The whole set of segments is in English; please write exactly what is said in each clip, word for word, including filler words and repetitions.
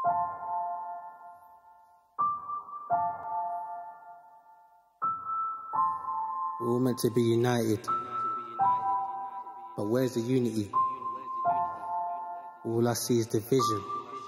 We're all meant to be united, but where's the unity? All I see is division.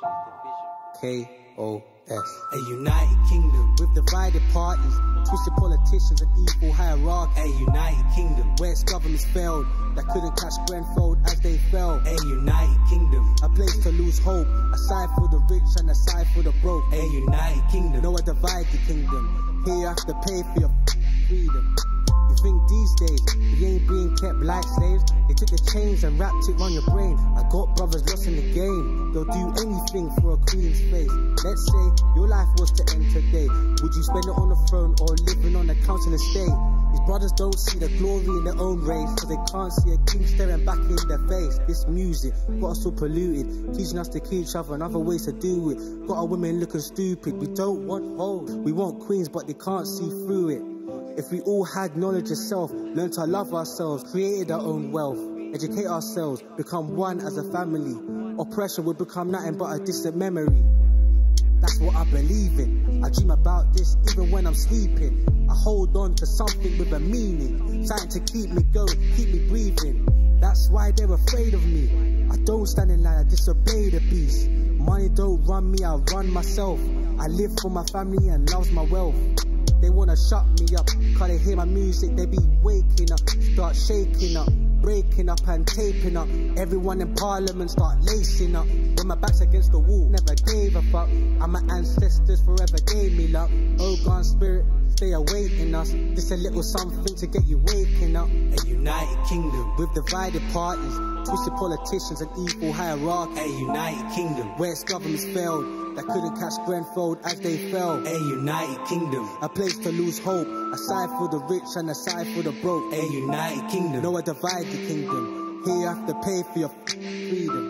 K O S. A united kingdom With divided parties, twisted politicians and evil hierarchy. A united kingdom Where its governments failed, that couldn't catch Grenfell as they fell. A united kingdom A place to lose hope, a side for the rich and a side for the broke. A united kingdom No, a divided kingdom. Here you have to pay for your freedom. You think these days we ain't being kept like slaves? They took the chains and wrapped it around your brain. I got brothers lost in the game, they'll do anything for a queen's face. Let's say your life was to end today, would you spend it on the throne or living on the council estate? These brothers don't see the glory in their own race, so they can't see a king staring back in their face. This music got us all polluted, teaching us to kill each other and other ways to do it. Got our women looking stupid. We don't want hoes, we want queens, but they can't see through it. If we all had knowledge of self, learned to love ourselves, created our own wealth, educate ourselves, become one as a family, oppression would become nothing but a distant memory. That's what I believe in. I dream about this even when I'm sleeping. I hold on to something with a meaning, something to keep me going, keep me breathing. That's why they're afraid of me. I don't stand in line, I disobey the beast. Money don't run me, I run myself. I live for my family and love my wealth. They wanna shut me up, cause they hear my music, they be waking up, start shaking up, breaking up and taping up. Everyone in parliament start lacing up. When my back's against the wall, never gave a fuck. And my ancestors forever gave me luck. Oh God, spirit, stay awake in us. Just a little something to get you waking up. A united kingdom With divided parties, twisted politicians and evil hierarchy. A united kingdom Where its governments failed, that couldn't catch Grenfell as they fell. A united kingdom A place to lose hope, a side for the rich and a side for the broke. A united kingdom No, a divided kingdom. Here you have to pay for your freedom.